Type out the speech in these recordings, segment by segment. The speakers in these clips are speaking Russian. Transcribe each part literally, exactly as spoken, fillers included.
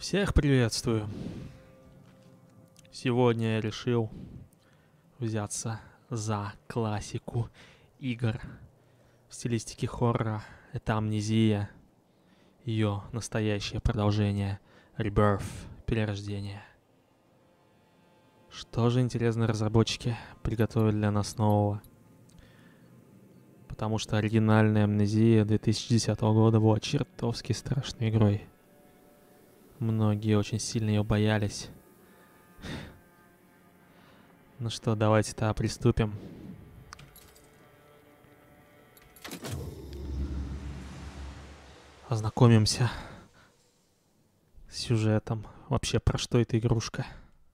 Всех приветствую. Сегодня я решил взяться за классику игр в стилистике хоррора. Это Амнезия. Ее настоящее продолжение Rebirth, перерождение. Что же, интересно, разработчики приготовили для нас нового? Потому что оригинальная Амнезия две тысячи десятого года была чертовски страшной игрой. Многие очень сильно ее боялись. Ну что, давайте-то приступим. Ознакомимся с сюжетом. Вообще, про что эта игрушка?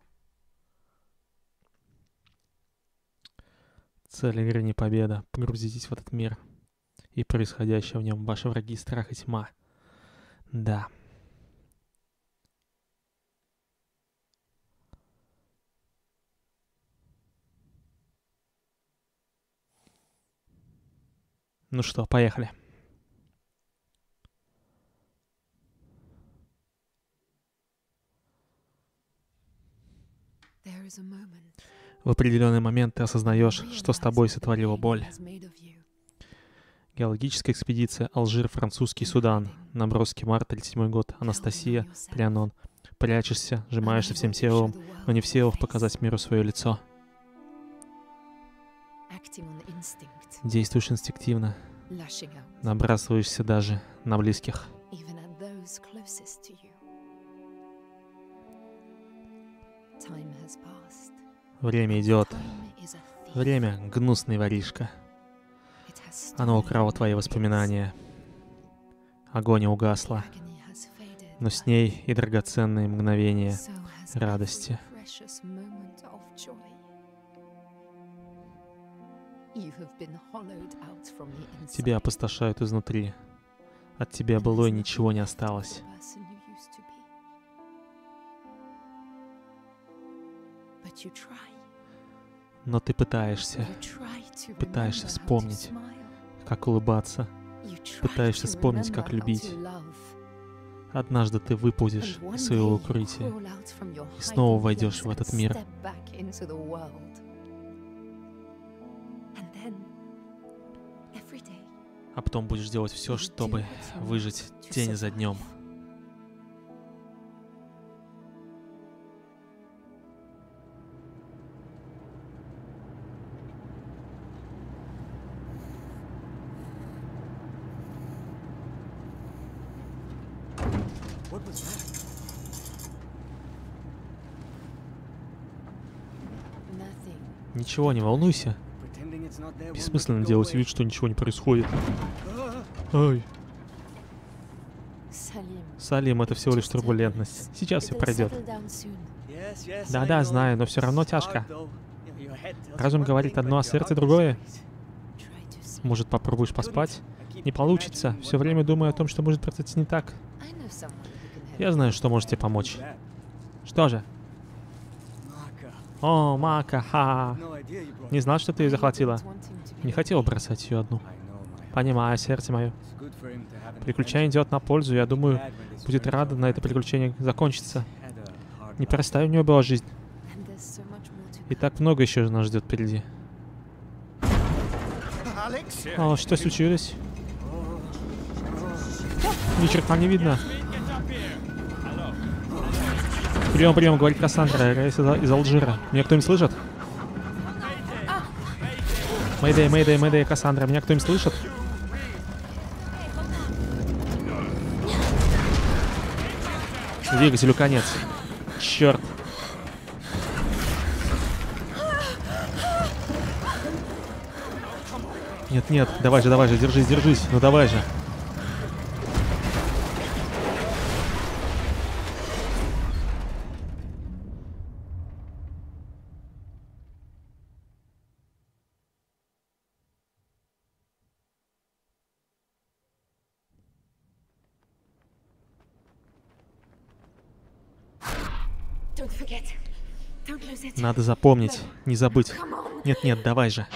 Цель игры не победа. Погрузитесь в этот мир и происходящее в нем. Ваши враги, страх и тьма. Да. Ну что, поехали. В определенный момент ты осознаешь, что с тобой сотворила боль. Геологическая экспедиция Алжир, французский Судан. Наброски март, тридцать седьмой год. Анастасия, Трианон. Прячешься, сжимаешься всем телом, но не в силах показать миру свое лицо. Действуешь инстинктивно. Набрасываешься даже на близких. Время идет. Время — гнусный воришка. Оно украло твои воспоминания. Огонь угасла, но с ней и драгоценные мгновения радости. Тебя опустошают изнутри. От тебя былой ничего не осталось. Но ты пытаешься, пытаешься вспомнить, как улыбаться, пытаешься вспомнить, как любить. Однажды ты выползешь из своего укрытия и снова войдешь в этот мир. А потом будешь делать все, чтобы выжить день за днем. Ничего, не волнуйся. Бессмысленно делать вид, что ничего не происходит. Ой. Салим, это всего лишь турбулентность. Сейчас все пройдет. Да-да, знаю, но все равно тяжко. Разум говорит одно, а сердце другое. Может, попробуешь поспать? Не получится. Все время думаю о том, что может произойти не так. Я знаю, что может тебе помочь. Что же? О, Мака, ха. Не знал, что ты ее захватила. Не хотел бросать ее одну. Понимаю, сердце мое. Приключение идет на пользу. Я думаю, будет рада на это приключение закончиться. Непростая у нее была жизнь. И так много еще нас ждет впереди. О, что случилось? Ни черта не видно. Прием, прием, говорит Кассандра, рейс из Алжира. Меня кто-нибудь слышит? Мэйдэй, мэйдэй, мэйдэй, Кассандра. Меня кто-нибудь слышит? Двигателю конец. Черт. Нет, нет, давай же, давай же, держись, держись. Ну давай же. Надо запомнить, не забыть. Нет-нет, давай же.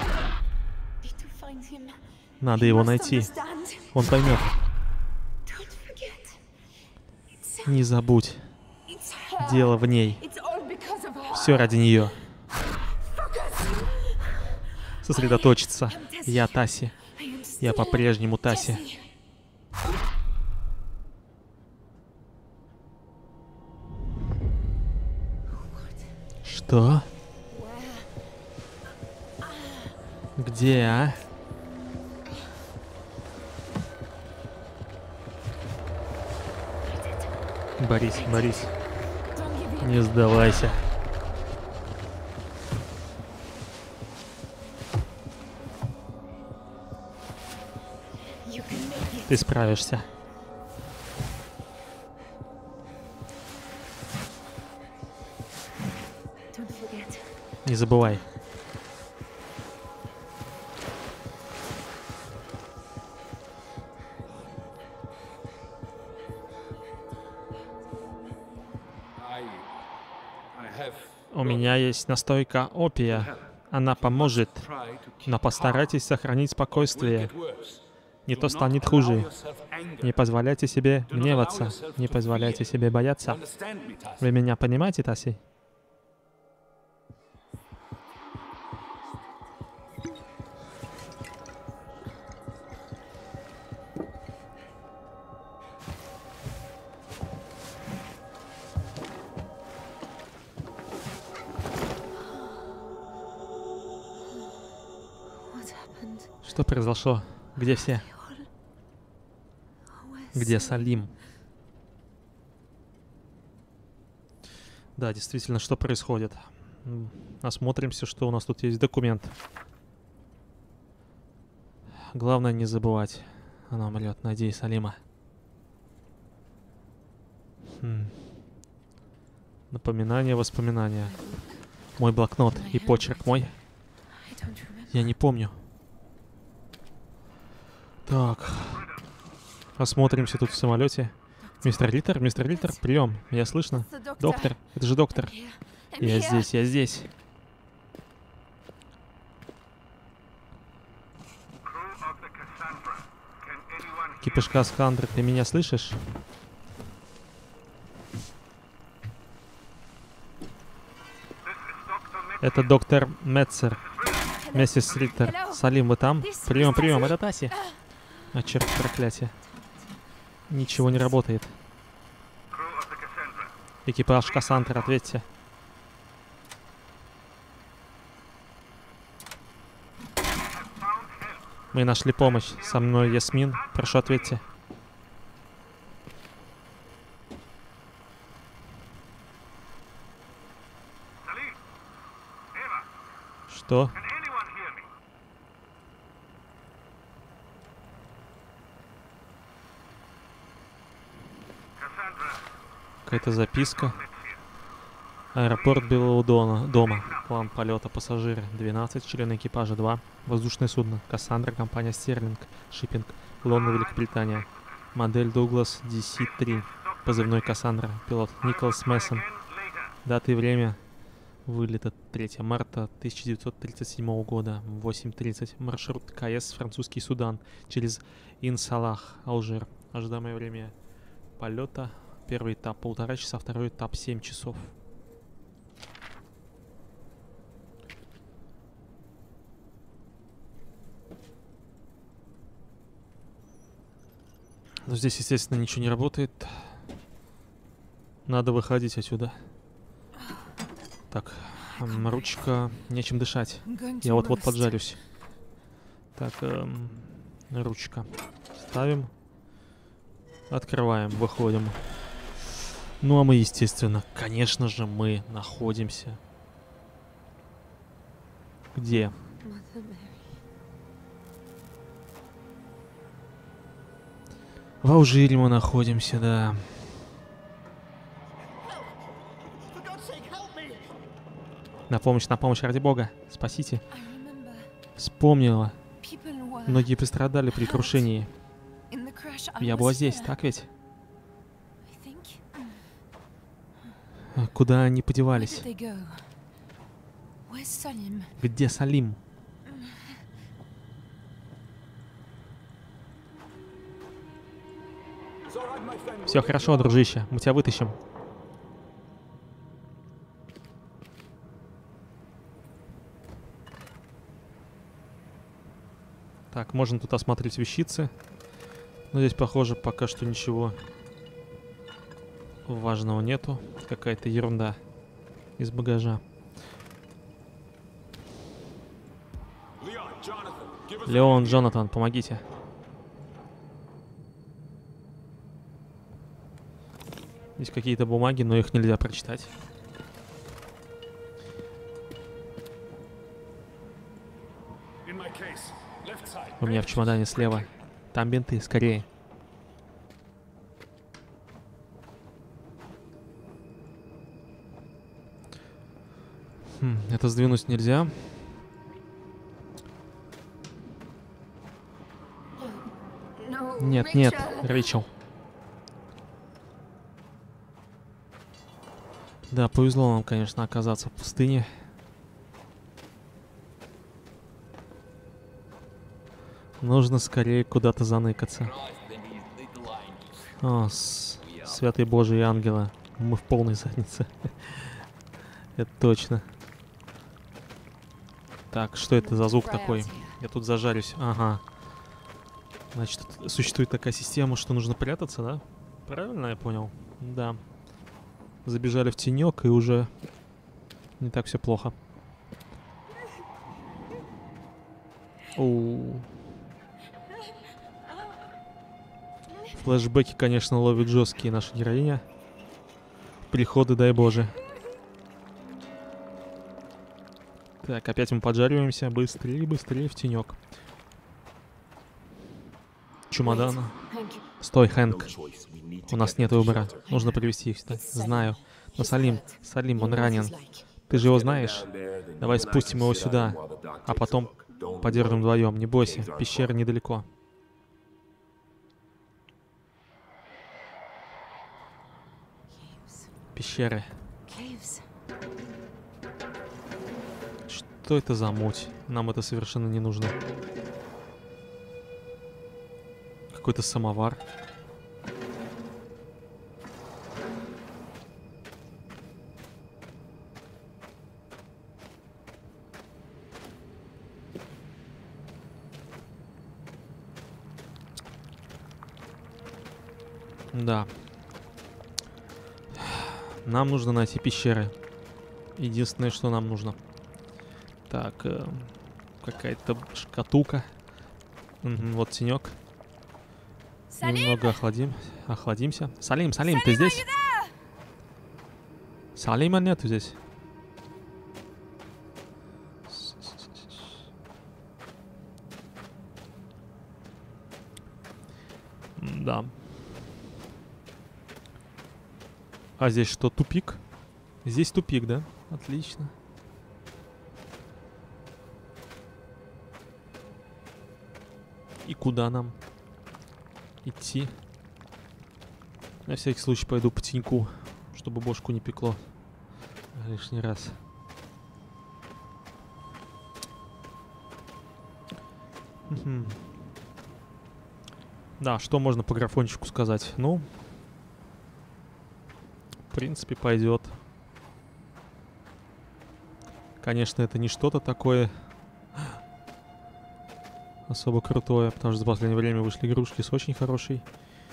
Надо его найти. Он поймет. Не забудь. Дело в ней. Все ради нее. Сосредоточиться. Я Таси. Я по-прежнему Таси. Что? Где, а? Борис, Борис. Не сдавайся. Ты справишься. Не забывай. У меня есть настойка опия. Она поможет. Но постарайтесь сохранить спокойствие. Не то станет хуже. Не позволяйте себе гневаться. Не позволяйте себе бояться. Вы меня понимаете, Таси? Что произошло? Где все? Где Салим? Да, действительно, что происходит? Осмотримся, что у нас тут есть документ. Главное не забывать. Она умрет, надеюсь, Салима. Хм. Напоминание, воспоминания. Мой блокнот и почерк мой. Я не помню. Так. Осмотримся тут в самолете. Мистер Риттер, мистер Риттер, прием. Меня слышно? Доктор, это же доктор. Я здесь, я здесь. Экипаж Кассандры, ты меня слышишь? Это доктор Метцер. Миссис Риттер. Салим, вы там? Прием, прием, это Таси. А, черт, проклятие. Ничего не работает. Экипаж Кассандры, ответьте. Мы нашли помощь. Со мной Ясмин. Прошу, ответьте. Что? Какая-то записка. Аэропорт Белого Дона, дома. План полета пассажиры. двенадцать. Члены экипажа два. Воздушное судно. Кассандра. Компания Стерлинг. Шиппинг. Лондон, Великобритания. Модель Дуглас ди си три. Позывной Кассандра. Пилот Николас Мессон. Дата и время вылета третьего марта тысяча девятьсот тридцать седьмого года. восемь тридцать. Маршрут КС Французский Судан. Через Ин-Салах, Алжир. Ожидаемое время полета. Первый этап полтора часа, второй этап семь часов. Но здесь, естественно, ничего не работает. Надо выходить отсюда. Так, ручка, нечем дышать. Я вот-вот поджарюсь. Так, эм, ручка. Ставим. Открываем, выходим. Ну а мы, естественно, конечно же, мы находимся. Где? В Алжире мы находимся, да. На помощь, на помощь, ради бога. Спасите. Вспомнила. Многие пострадали при крушении. Я была здесь, так ведь? Куда они подевались? Где Салим? Все хорошо, дружище, мы тебя вытащим. Так, можно тут осмотреть вещицы. Но здесь, похоже, пока что ничего важного нету. Какая-то ерунда из багажа. Леон, Джонатан, помогите. Здесь какие-то бумаги, но их нельзя прочитать. У меня в чемодане слева. Там бинты, скорее. Хм, это сдвинуть нельзя. Нет, нет, Рэйчел. Да, повезло нам, конечно, оказаться в пустыне. Нужно скорее куда-то заныкаться. О, с... святые Божьи ангелы. Мы в полной заднице. Это точно. Так, что это за звук такой? Я тут зажарюсь. Ага. Значит, существует такая система, что нужно прятаться, да? Правильно я понял? Да. Забежали в тенек, и уже не так все плохо. Оу. Флэшбэки, конечно, ловят жесткие наша героиня. Приходы, дай боже. Так, опять мы поджариваемся. Быстрее, быстрее в тенек. Чемодан. Стой, Хэнк. У нас нет выбора. Нужно привести их сюда. Знаю. Но Салим, Салим, он ранен. Ты же его знаешь? Давай спустим его сюда, а потом подержим вдвоем. Не бойся, пещера недалеко. Пещеры. Что это за муть? Нам это совершенно не нужно. Какой-то самовар. Да. Нам нужно найти пещеры. Единственное, что нам нужно. Так, э, какая-то шкатулка. Угу, вот тенек. Немного охладим, охладимся. Салим, Салим, ты здесь? Салима нету здесь. Да. А здесь что, тупик? Здесь тупик, да? Отлично. И куда нам идти? На всякий случай пойду по теньку, чтобы бошку не пекло лишний раз. Угу. Да, что можно по графончику сказать? Ну, в принципе, пойдет. Конечно, это не что-то такое особо крутое, потому что за последнее время вышли игрушки с очень хорошей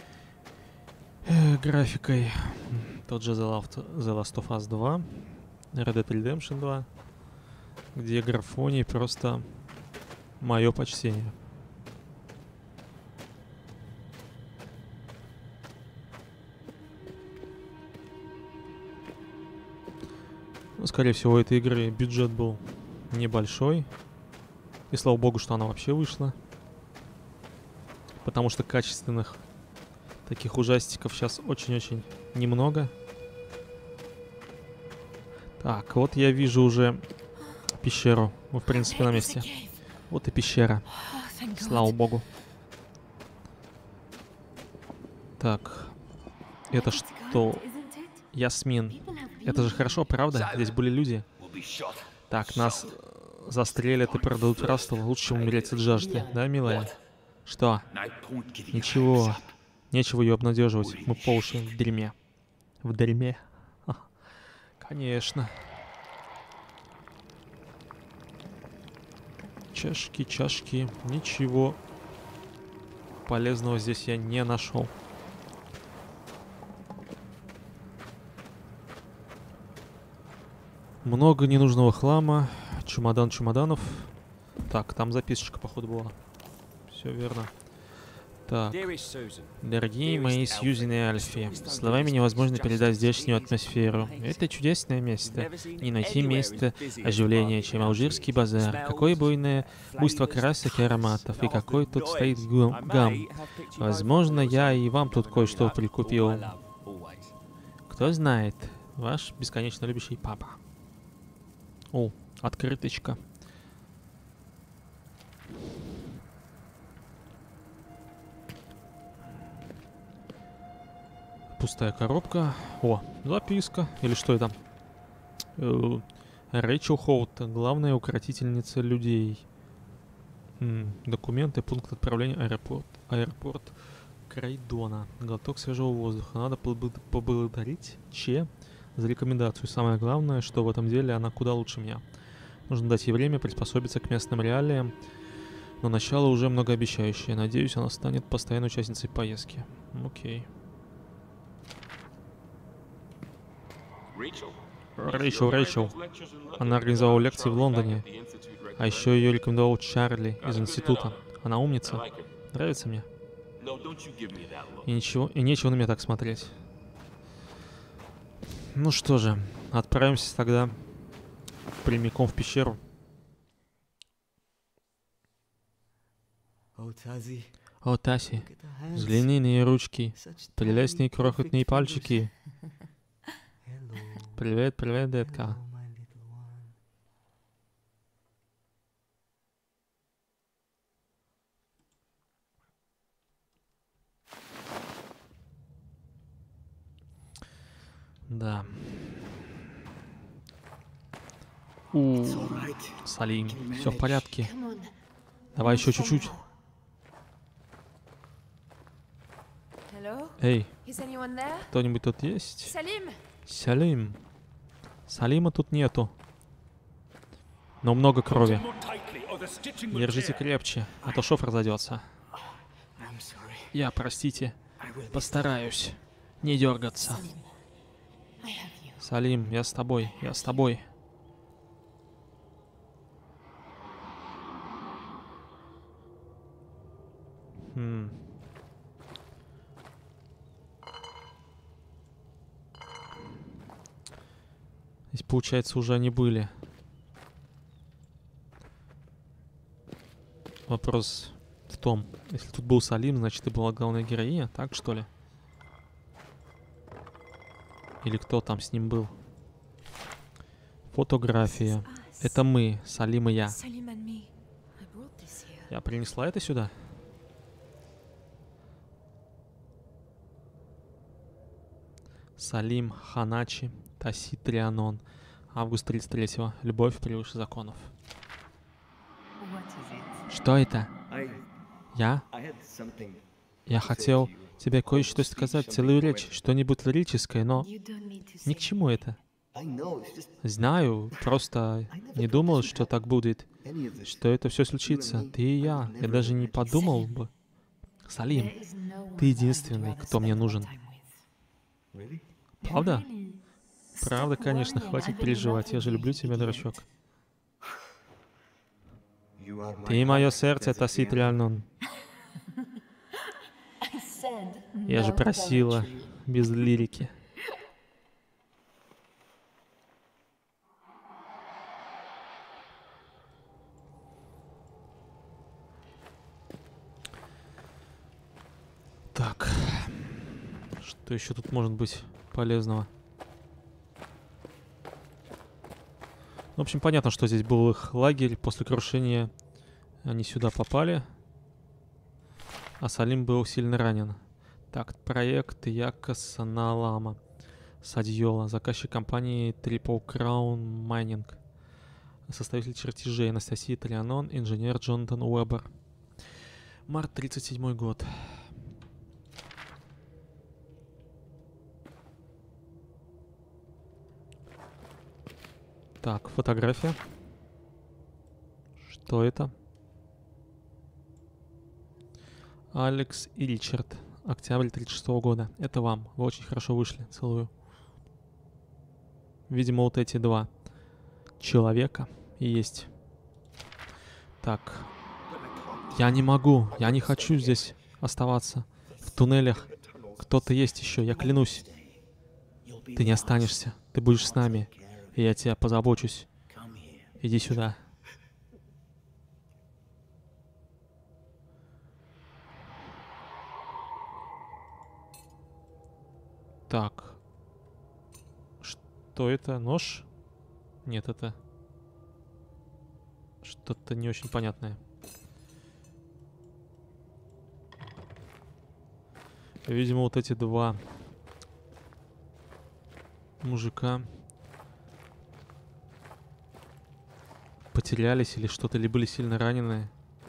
э, графикой. Тот же The Last of Us два, Red Dead Redemption два, где графоний просто мое почтение. Ну, скорее всего, у этой игры бюджет был небольшой. И слава богу, что она вообще вышла. Потому что качественных таких ужастиков сейчас очень-очень немного. Так, вот я вижу уже пещеру. Мы, в принципе, на месте. Вот и пещера. Слава богу. Так. Это что? Ясмин. Это же хорошо, правда? Здесь были люди. Так, нас застрелят и продадут в рабство. Лучше умереть от жажды. Да, милая? Что? Ничего. Нечего ее обнадеживать. Мы по уши в дерьме. В дерьме? Ха. Конечно. Чашки, чашки. Ничего полезного здесь я не нашел. Много ненужного хлама. Чемодан чемоданов. Так, там записочка, походу, была. Все верно. Так. Дорогие мои Сьюзен и Альфи, словами невозможно передать здешнюю атмосферу. Это чудесное место. Не найти места оживления, чем Алжирский базар. Какое буйное буйство красок и ароматов, и какой тут стоит гам. Возможно, я и вам тут кое-что прикупил. Кто знает, ваш бесконечно любящий папа. О, открыточка. Пустая коробка. О, записка. Или что это? Э, Рэйчел Хоут, главная укротительница людей. М, документы, пункт отправления, аэропорт. Аэропорт Крайдона. Глоток свежего воздуха. Надо поблагодарить Че за рекомендацию. Самое главное, что в этом деле она куда лучше меня. Нужно дать ей время приспособиться к местным реалиям. Но начало уже многообещающее. Надеюсь, она станет постоянной участницей поездки. Окей. Рэйчел, Рэйчел. Она организовала лекции в Лондоне. А еще ее рекомендовал Чарли из института. Она умница. Нравится мне. И ничего, и нечего на меня так смотреть. Ну что же, отправимся тогда прямиком в пещеру. О, Таси, взгляни на ее ручки, прелестные крохотные пальчики. Привет, привет, детка. Да. У, Салим, все в порядке. Давай еще чуть-чуть. Эй, кто-нибудь тут есть? Салим. Салима тут нету. Но много крови. Держите крепче, а то шов разойдется. Я, простите, постараюсь не дергаться. Салим, я с тобой, я с тобой. Хм. Здесь, получается, уже они были. Вопрос в том, если тут был Салим, значит, ты была главная героиня, так что ли? Или кто там с ним был? Фотография. Это мы, Салим и я. Я принесла это сюда? Салим, Ханачи, Таси, Трианон. Август тридцать третьего. Любовь превыше законов. Что это? Я? Я хотел тебе кое-что сказать, целую речь, что-нибудь лирическое, но ни к чему это. Знаю, просто не думал, что так будет, что это все случится. Ты и я. Я даже не подумал бы. Салим, ты единственный, кто мне нужен. Правда? Правда, конечно, хватит переживать. Я же люблю тебя, дурачок. Ты мое сердце, Таси Трианон. Я же просила, без лирики. Так, что еще тут может быть полезного? В общем, понятно, что здесь был их лагерь. После крушения они сюда попали. А Салим был сильно ранен. Так, проект Яка Саналама. Садьола. Заказчик компании Triple Crown Mining. Составитель чертежей Анастасия Трианон. Инженер Джонатан Уэббер. Март тридцать седьмой год. Так, фотография. Что это? Алекс и Ричард. Октябрь тридцать шестого года. Это вам. Вы очень хорошо вышли. Целую. Видимо, вот эти два человека и есть. Так. Я не могу. Я не хочу здесь оставаться. В туннелях кто-то есть еще, я клянусь. Ты не останешься. Ты будешь с нами. И я тебя позабочусь. Иди сюда. Так. Что это? Нож? Нет, это... Что-то не очень понятное. Видимо, вот эти два мужика потерялись или что-то, или были сильно ранены.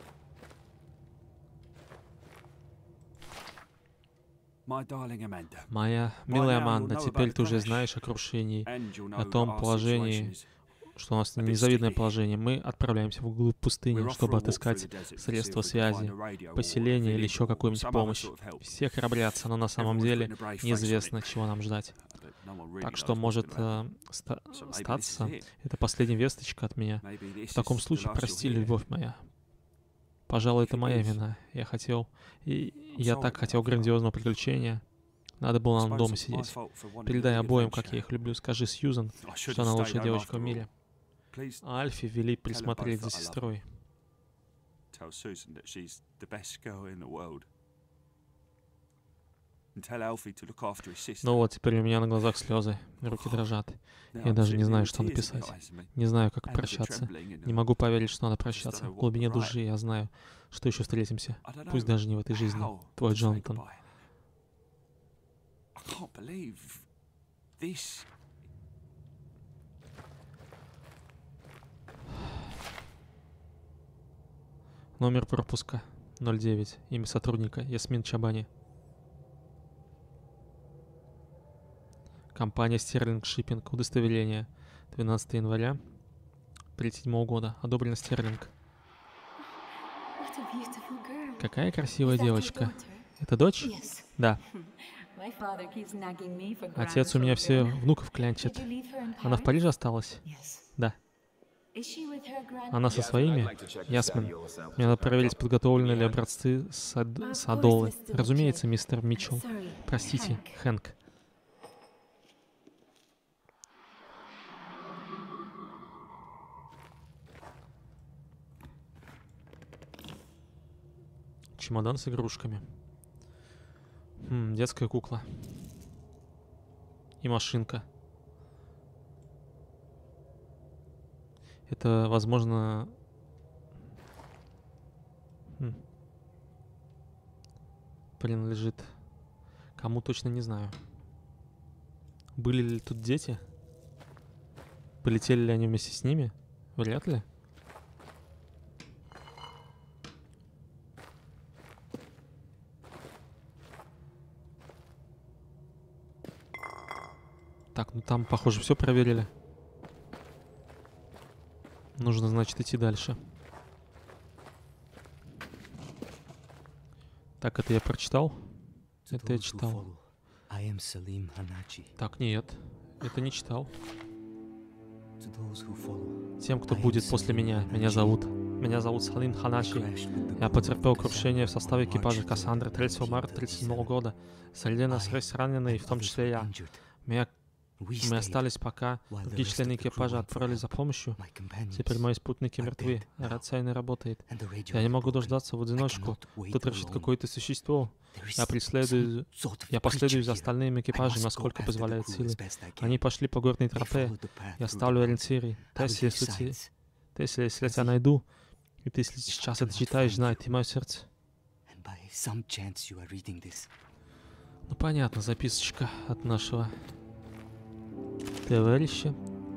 Моя милая Аманда, теперь ты уже знаешь о крушении, о том положении, что у нас незавидное положение. Мы отправляемся вглубь пустыни, чтобы отыскать средства связи, поселение или еще какую-нибудь помощь. Все храбрятся, но на самом деле неизвестно, чего нам ждать. Так что может э, ста статься, это последняя весточка от меня. В таком случае, прости, любовь моя. Пожалуй, это моя вина. Я хотел... И я так хотел грандиозного приключения. Надо было нам дома сидеть. Передай обоим, как я их люблю. Скажи Сьюзан, что она лучшая девочка в мире. А Альфи вели присмотреть за сестрой. Ну вот, теперь у меня на глазах слезы, руки дрожат. Я даже не знаю, что написать. Не знаю, как прощаться. Не могу поверить, что надо прощаться. В глубине души я знаю, что еще встретимся. Пусть даже не в этой жизни. Твой Джонатан. Номер пропуска ноль девять. Имя сотрудника Ясмин Чабани. Компания Стерлинг Шиппинг. Удостоверение. двенадцатого января тридцать седьмого года. Одобрено Стерлинг. Какая красивая девочка. Это дочь? Да. Отец у меня все внуков клянчит. Она в Париже осталась? Да. Она со своими? Ясмин. Мне надо проверить, подготовлены ли образцы сад... садолы. Разумеется, мистер Митчелл. Простите, Хэнк. Чемодан с игрушками. Хм, детская кукла. И машинка. Это, возможно... Хм. Принадлежит... Кому, точно не знаю. Были ли тут дети? Полетели ли они вместе с ними? Вряд ли. Так, ну там, похоже, все проверили. Нужно, значит, идти дальше. Так, это я прочитал? Это я читал. Так, нет. Это не читал. Тем, кто будет после меня. Меня зовут. Меня зовут Салим Ханаши. Я потерпел крушение в составе экипажа Кассандры третьего марта тридцать седьмого года. Среди нас есть раненые, в том числе я. Меня Мы остались, пока другие члены экипажа отправились за помощью. Теперь мои спутники мертвы, а рация не работает. Я не могу дождаться в одиночку. Тут рычит какое-то существо. Я преследую... Я последую за остальным экипажем, насколько позволяют силы. Они пошли по горной тропе. Я ставлю ориентиры. Тесси, если, те... Тесси, если я тебя найду, и ты если сейчас это читаешь, знай, ты мое сердце. Ну понятно, записочка от нашего товарища.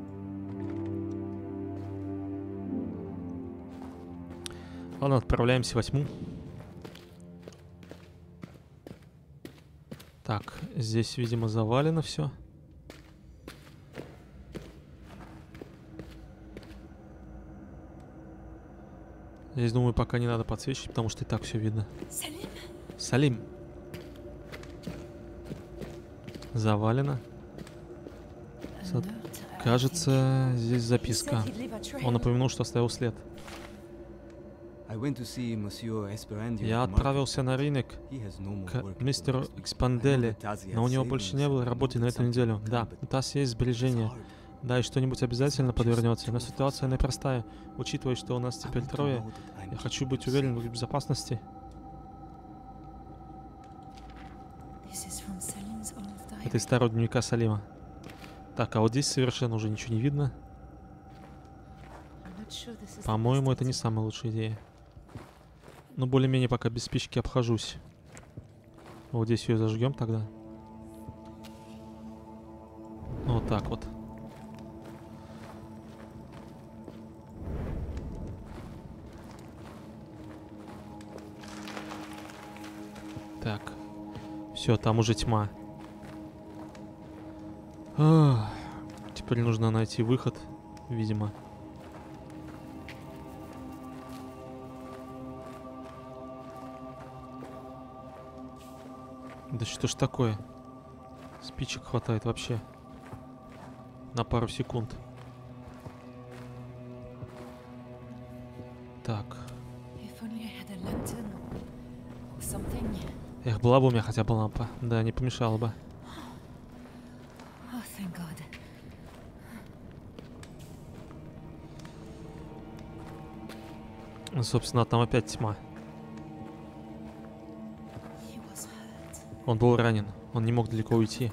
Ладно, отправляемся в восьму. Так, здесь, видимо, завалено все. Здесь, думаю, пока не надо подсвечивать, потому что и так все видно. Салим. Завалено. Со- Кажется, здесь записка. Он упомянул, что оставил след. Я отправился на рынок к мистеру Экспанделе, но у него больше не было работы на эту неделю. Да, у нас есть сбережения. Да, и что-нибудь обязательно подвернется. Но ситуация непростая. Учитывая, что у нас теперь трое, я хочу быть уверен в безопасности. Это из старого дневника Салима. Так, а вот здесь совершенно уже ничего не видно. По-моему, это не самая лучшая идея. Но более-менее пока без спички обхожусь. Вот здесь ее зажгем тогда. Вот так вот. Так. Все, там уже тьма. Ах, теперь нужно найти выход, видимо. Да что ж такое? Спичек хватает вообще. На пару секунд. Так. Эх, была бы у меня хотя бы лампа. Да, не помешало бы. Ну, собственно, там опять тьма. Он был ранен. Он не мог далеко уйти.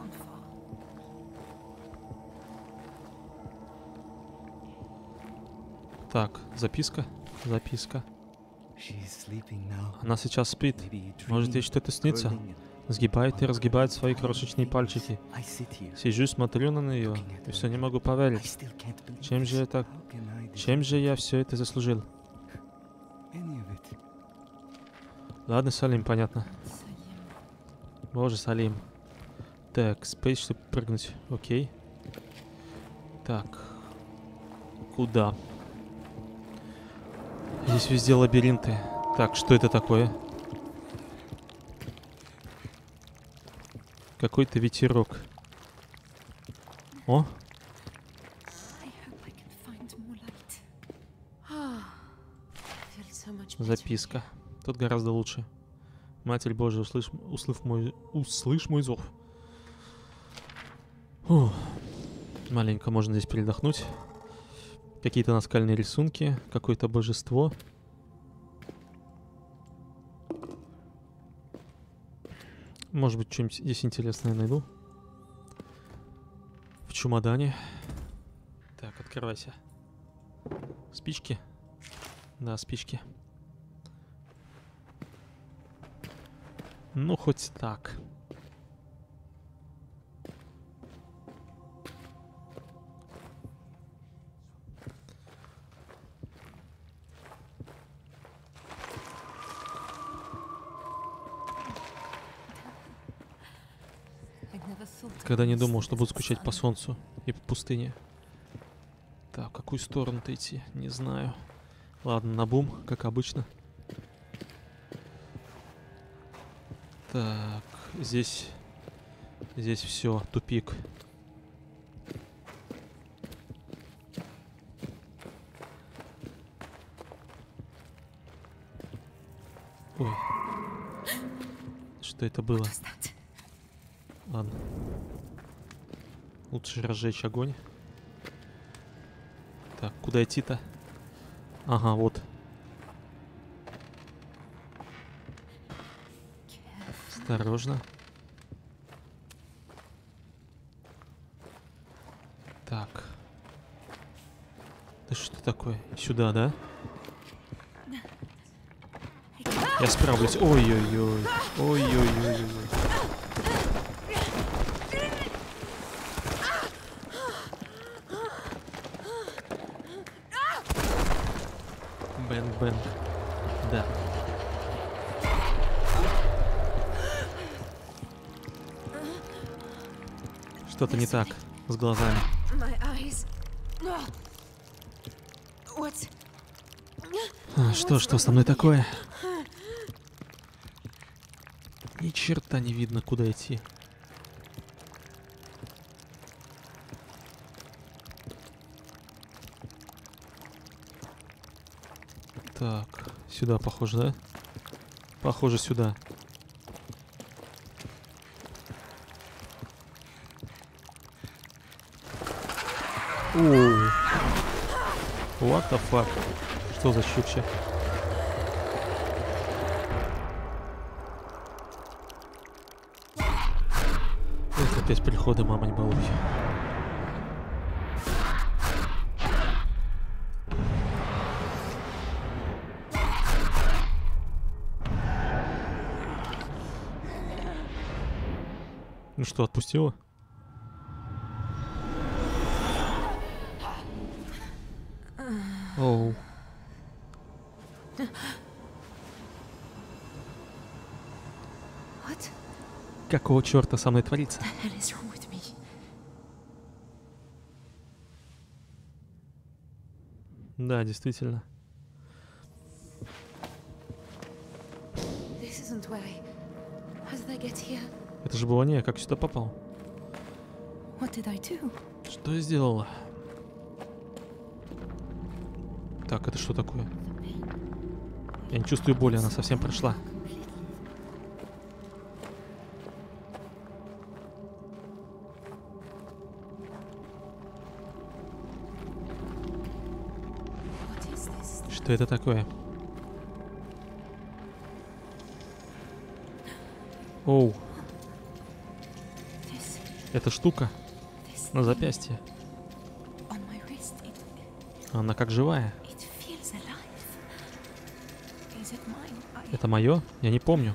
Так, записка. Записка. Она сейчас спит. Может, ей что-то снится? Сгибает и разгибает свои крошечные пальчики. Сижу, смотрю на нее, и все не могу поверить. Чем же это... Чем же я все это заслужил? Ладно, Салим, понятно. Боже, Салим. Так, спейс, чтобы прыгнуть. Окей. Так. Куда? Здесь везде лабиринты. Так, что это такое? Какой-то ветерок. О! Записка. Тут гораздо лучше. Матерь Божия, услышь, услышь, мой, услышь мой зов. Фух. Маленько можно здесь передохнуть. Какие-то наскальные рисунки. Какое-то божество. Может быть, что-нибудь здесь интересное найду. В чемодане. Так, открывайся. Спички? Да, спички. Ну, хоть так. Когда не думал, что буду скучать по солнцу и по пустыне. Так, в какую сторону-то идти? Не знаю. Ладно, на бум, как обычно. Так, здесь... Здесь все, тупик. Ой. Что это было? Ладно. Лучше разжечь огонь. Так, куда идти-то? Ага, вот. Осторожно. Так. Да что такое? Сюда, да? Я справлюсь. Ой-ой-ой. Ой-ой-ой. Бэнг-бэнг. Да. Что-то не так с глазами. А, что, что со мной такое? Ни черта не видно, куда идти. Так, сюда похоже, да? Похоже, сюда. Оу. What the fuck? Что за щукча? Это опять приходы, мама не балуй. Ну что, отпустила? Оу. Какого черта со мной творится? Да, действительно. Это же было не я, как сюда попал. Что я сделала? Так, это что такое? Я не чувствую боли, она совсем прошла. Что это такое? Оу. Эта штука на запястье. Она как живая. Это мое? Я не помню.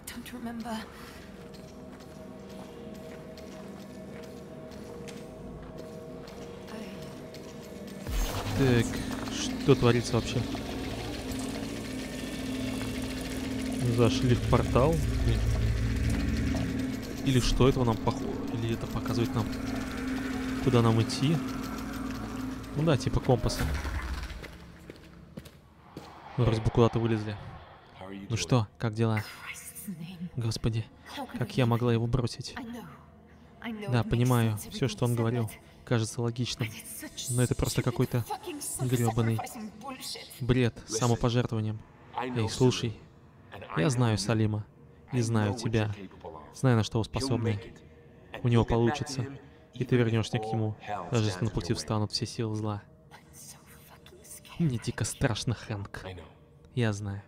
Так, что творится вообще? Зашли в портал? Или что это нам похоже? Или это показывает нам, куда нам идти? Ну да, типа компаса. Вроде бы куда-то вылезли. Ну что, как дела? Господи, как я могла его бросить? Да, понимаю, все, что он говорил, кажется логичным. Но это просто какой-то гребаный бред с самопожертвованием. Эй, слушай, я знаю Салима и знаю тебя. Знаю, на что вы способны. У него получится, и ты вернешься к нему, даже если на пути встанут все силы зла. Мне дико страшно, Хэнк. Я знаю.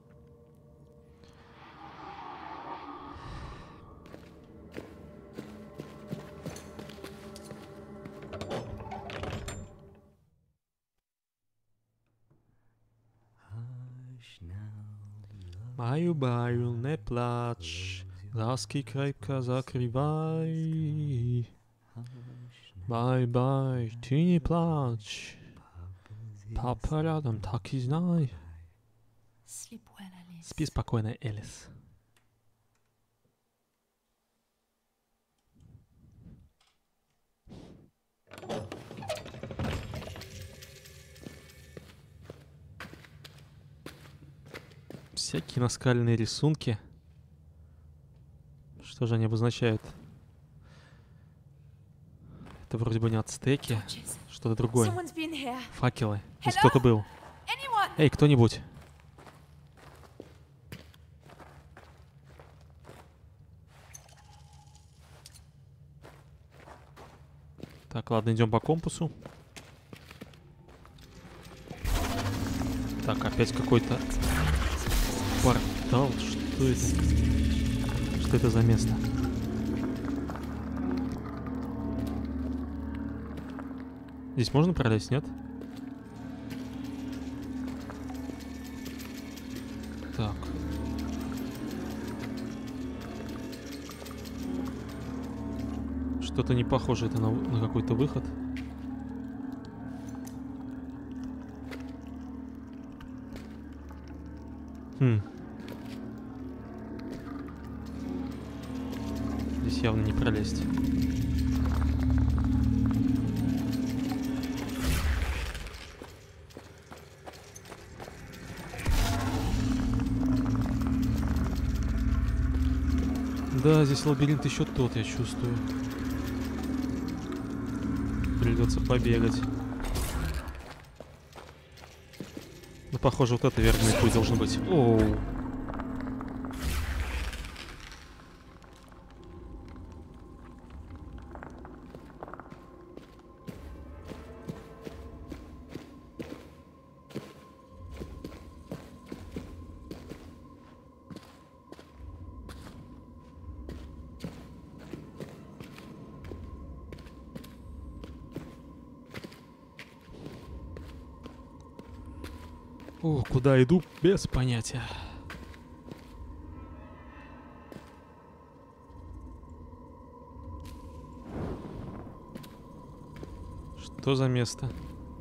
Баю-баю, не плачь, глазки крепко закрывай. Бай-бай, ты не плачь. Папа рядом, так и знай. Спи спокойно, Элис. Всякие наскальные рисунки. Что же они обозначают? Это вроде бы не ацтеки, что-то другое. Факелы. Здесь кто-то был. Эй, кто-нибудь. Так, ладно, идем по компасу. Так, опять какой-то портал. Что это? Что это за место? Здесь можно пролезть, нет? Так. Что-то не похоже это на, на какой-то выход. Хм. Здесь явно не пролезть. Да, здесь лабиринт еще тот, я чувствую. Придется побегать. Ну, похоже, вот это верный путь должен быть. Оу. О, куда иду, без понятия. Что за место?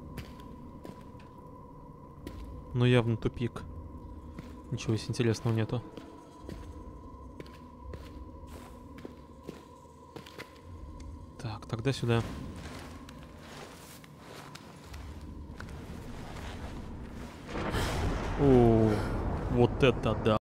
Ну, явно тупик. Ничего себе интересного нету. Так, тогда сюда. О, вот это да.